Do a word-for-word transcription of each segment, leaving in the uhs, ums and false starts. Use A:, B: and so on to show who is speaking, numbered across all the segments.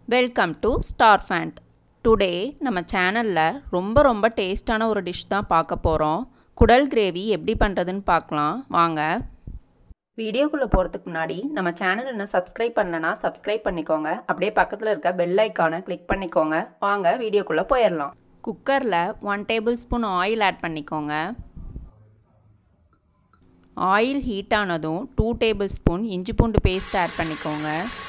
A: Welcome to Starphant. Today நம்ம சேனலில் ரொம்ப ரொம்ப டேஸ்டான ஒரு டிஷ் தான் பார்க்க போகிறோம். குடல் கிரேவி எப்படி பண்ணுறதுன்னு பார்க்கலாம் வாங்க. வீடியோக்குள்ளே போகிறதுக்கு முன்னாடி நம்ம சேனல் இன்னும் சப்ஸ்கிரைப் பண்ணலன்னா சப்ஸ்கிரைப் பண்ணிக்கோங்க. அப்படியே பக்கத்தில் இருக்க பெல் ஐக்கானை கிளிக் பண்ணிக்கோங்க. வாங்க வீடியோக்குள்ளே போயிடலாம். குக்கரில் one tablespoon oil add பண்ணிக்கோங்க. ஆயில் ஹீட் ஆனதும் டூ டேபிள் ஸ்பூன் இஞ்சி பூண்டு பேஸ்ட் ஆட் பண்ணிக்கோங்க.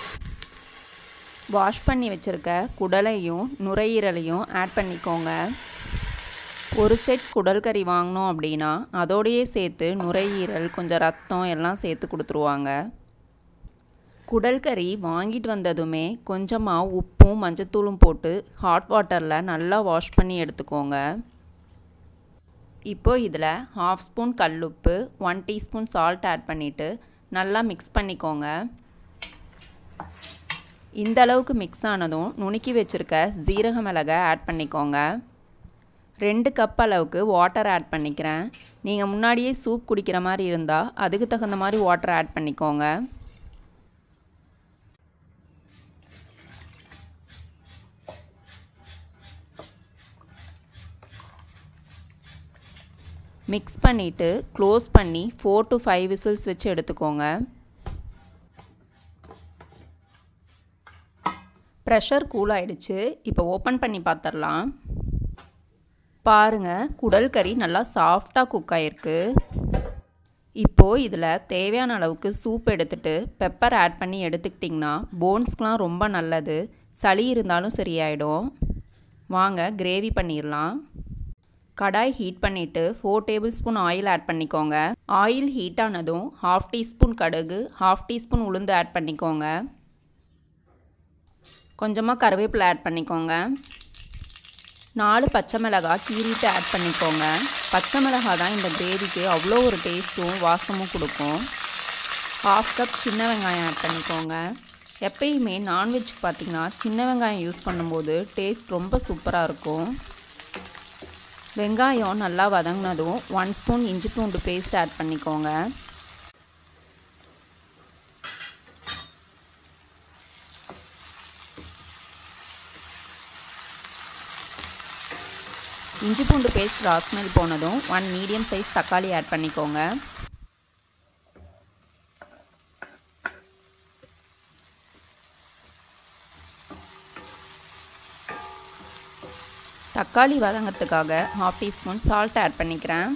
A: வாஷ் பண்ணி வச்சுருக்க குடலையும் நுரையீரலையும் ஆட் பண்ணிக்கோங்க. ஒரு செட் குடல் கறி வாங்கினோம் அப்படின்னா அதோடையே சேர்த்து நுரையீரல் கொஞ்சம் ரத்தம் எல்லாம் சேர்த்து கொடுத்துருவாங்க. குடல் கறி வாங்கிட்டு வந்ததுமே கொஞ்சமாக உப்பும் மஞ்சத்தூளும் போட்டு ஹாட் வாட்டரில் நல்லா வாஷ் பண்ணி எடுத்துக்கோங்க. இப்போது இதில் ஹாஃப் ஸ்பூன் கல்லுப்பு, ஒன் டீஸ்பூன் சால்ட் ஆட் பண்ணிவிட்டு நல்லா மிக்ஸ் பண்ணிக்கோங்க. இந்த அளவுக்கு மிக்ஸ் ஆனதும் நுணுக்கி வச்சுருக்க ஜீரக மிளகை ஆட் பண்ணிக்கோங்க. ரெண்டு கப் அளவுக்கு வாட்டர் ஆட் பண்ணிக்கிறேன். நீங்கள் முன்னாடியே சூப் குடிக்கிற மாதிரி இருந்தால் அதுக்கு தகுந்த மாதிரி வாட்டர் ஆட் பண்ணிக்கோங்க. மிக்ஸ் பண்ணிவிட்டு க்ளோஸ் பண்ணி ஃபோர் டு ஃபைவ் விசில்ஸ் வச்சு எடுத்துக்கோங்க. ப்ரெஷர் கூல் ஆகிடுச்சு. இப்போ ஓப்பன் பண்ணி பார்த்துடலாம். பாருங்கள், குடல் கறி நல்லா சாஃப்டாக குக் ஆகிருக்கு. இப்போது இதில் தேவையான அளவுக்கு சூப் எடுத்துகிட்டு பெப்பர் ஆட் பண்ணி எடுத்துக்கிட்டிங்கன்னா போன்ஸ்க்கெலாம் ரொம்ப நல்லது. சளி இருந்தாலும் சரியாயிடும். வாங்க கிரேவி பண்ணிடலாம். கடாய் ஹீட் பண்ணிவிட்டு four tablespoon oil add பண்ணிக்கோங்க. ஆயில் ஹீட் ஆனதும் ஹாஃப் டீஸ்பூன் கடுகு, ஹாஃப் டீஸ்பூன் உளுந்து ஆட் பண்ணிக்கோங்க. கொஞ்சமாக கருவேப்பிலை ஆட் பண்ணிக்கோங்க. நாலு பச்சை மிளகாய் கீறிட்டு ஆட் பண்ணிக்கோங்க. பச்சை மிளகாய் தான் இந்த கிரேவிக்கு அவ்வளோ ஒரு டேஸ்ட்டும் வாசமும் கொடுக்கும். ஹாஃப் கப் சின்ன வெங்காயம் ஆட் பண்ணிக்கோங்க. எப்பயுமே நான்வெஜ்க்கு பார்த்திங்கன்னா சின்ன வெங்காயம் யூஸ் பண்ணும்போது டேஸ்ட் ரொம்ப சூப்பராக இருக்கும். வெங்காயம் நல்லா வதங்கினதும் ஒன் ஸ்பூன் இஞ்சி பூண்டு பேஸ்ட் ஆட் பண்ணிக்கோங்க. இஞ்சி பூண்டு பேஸ்ட் ராஸ்மெல் போனதும் ஒன் மீடியம் சைஸ் தக்காளி ஆட் பண்ணிக்கோங்க. தக்காளி வதங்கிறதுக்காக ஹாஃப் டீஸ்பூன் சால்ட் ஆட் பண்ணிக்கிறேன்.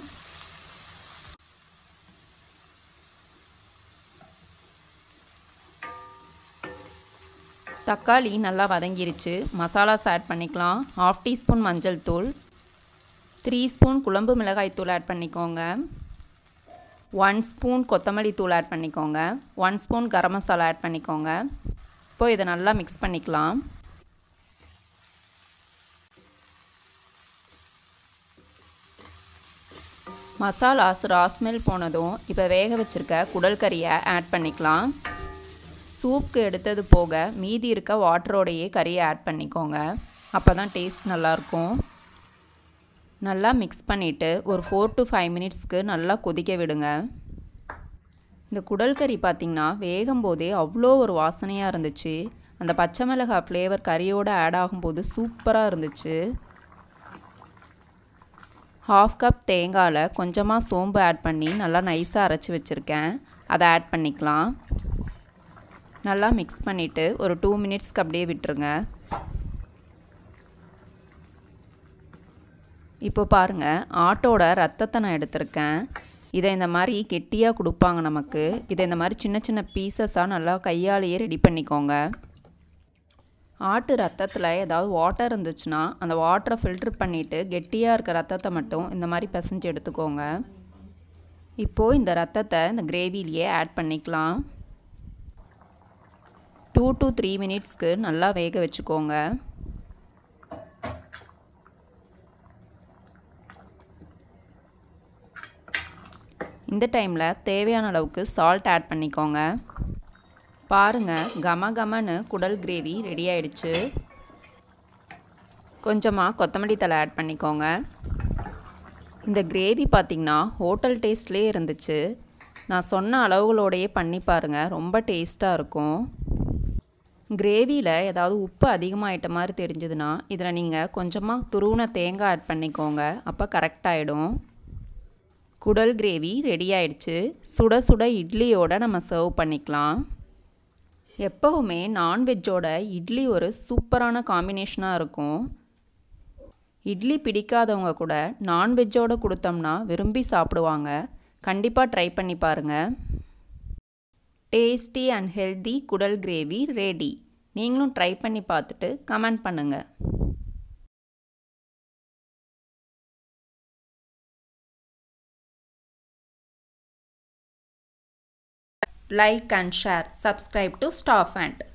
A: தக்காளி நல்லா வதங்கிருச்சு. மசாலாஸ் ஆட் பண்ணிக்கலாம். ஹாஃப் டீஸ்பூன் மஞ்சள் தூள், த்ரீ ஸ்பூன் குழம்பு மிளகாய் தூள் ஆட் பண்ணிக்கோங்க. ஒன் ஸ்பூன் கொத்தமல்லி தூள் ஆட் பண்ணிக்கோங்க. One spoon garam masala add பண்ணிக்கோங்க. இப்போது இதை நல்லா மிக்ஸ் பண்ணிக்கலாம். மசாலாஸ் ராஸ்மெல் போனதும் இப்போ வேக வச்சுருக்க குடல் கறியை ஆட் பண்ணிக்கலாம். சூப்புக்கு எடுத்தது போக மீதி இருக்க வாட்டரோடையே கறியை ஆட் பண்ணிக்கோங்க. அப்போ தான் டேஸ்ட் நல்லாயிருக்கும். நல்லா மிக்ஸ் பண்ணிவிட்டு ஒரு ஃபோர் டு ஃபைவ் மினிட்ஸ்க்கு நல்லா கொதிக்க விடுங்க. இந்த குடல் கறி பார்த்திங்கன்னா வேகும் போதே அவ்வளோ ஒரு வாசனையாக இருந்துச்சு. அந்த பச்சை மிளகாய் ஃப்ளேவர் கறியோடு ஆட் ஆகும்போது சூப்பராக இருந்துச்சு. ஹாஃப் கப் தேங்காயில் கொஞ்சமாக சோம்பு ஆட் பண்ணி நல்லா நைஸாக அரைச்சி வச்சுருக்கேன். அதை ஆட் பண்ணிக்கலாம். நல்லா மிக்ஸ் பண்ணிவிட்டு ஒரு டூ மினிட்ஸ்க்கு அப்படியே விட்டுருங்க. இப்போ பாருங்கள், ஆட்டோட ரத்தத்தை நான் எடுத்திருக்கேன். இதை இந்த மாதிரி கெட்டியாக கொடுப்பாங்க நமக்கு. இதை இந்த மாதிரி சின்ன சின்ன பீசஸாக நல்லா கையாலேயே ரெடி பண்ணிக்கோங்க. ஆட்டு ரத்தத்தில் ஏதாவது வாட்டர் இருந்துச்சுன்னா அந்த வாட்டரை ஃபில்ட்ரு பண்ணிவிட்டு கெட்டியாக இருக்க ரத்தத்தை மட்டும் இந்த மாதிரி பிசைஞ்சு எடுத்துக்கோங்க. இப்போது இந்த ரத்தத்தை இந்த கிரேவிலேயே ஆட் பண்ணிக்கலாம். டூ டு த்ரீ மினிட்ஸ்க்கு நல்லா வேக வச்சுக்கோங்க. இந்த டைமில் தேவையான அளவுக்கு சால்ட் ஆட் பண்ணிக்கோங்க. பாருங்கள், கம கமன்னு குடல் கிரேவி ரெடி ஆயிடுச்சு. கொஞ்சமாக கொத்தமல்லி தழை ஆட் பண்ணிக்கோங்க. இந்த கிரேவி பார்த்திங்கன்னா ஹோட்டல் டேஸ்ட்லேயே இருந்துச்சு. நான் சொன்ன அளவுகளோடையே பண்ணி பாருங்கள், ரொம்ப டேஸ்ட்டாக இருக்கும். கிரேவியில் ஏதாவது உப்பு அதிகமாகிட்ட மாதிரி தெரிஞ்சதுன்னா இதில் நீங்கள் கொஞ்சமாக துருவின தேங்காய் ஆட் பண்ணிக்கோங்க, அப்போ கரெக்டாகிடும். குடல் கிரேவி ரெடி ஆயிடுச்சு. சுட சுட இட்லியோடு நம்ம சர்வ் பண்ணிக்கலாம். எப்போவுமே நான்வெஜ்ஜோட இட்லி ஒரு சூப்பரான காம்பினேஷனாக இருக்கும். இட்லி பிடிக்காதவங்க கூட நான்வெஜ்ஜோடு கொடுத்தோம்னா விரும்பி சாப்பிடுவாங்க. கண்டிப்பாக ட்ரை பண்ணி பாருங்கள். டேஸ்டி அண்ட் ஹெல்தி குடல் கிரேவி ரெடி. நீங்களும் ட்ரை பண்ணி பார்த்துட்டு கமெண்ட் பண்ணுங்கள். Like and share. Subscribe to Starphant.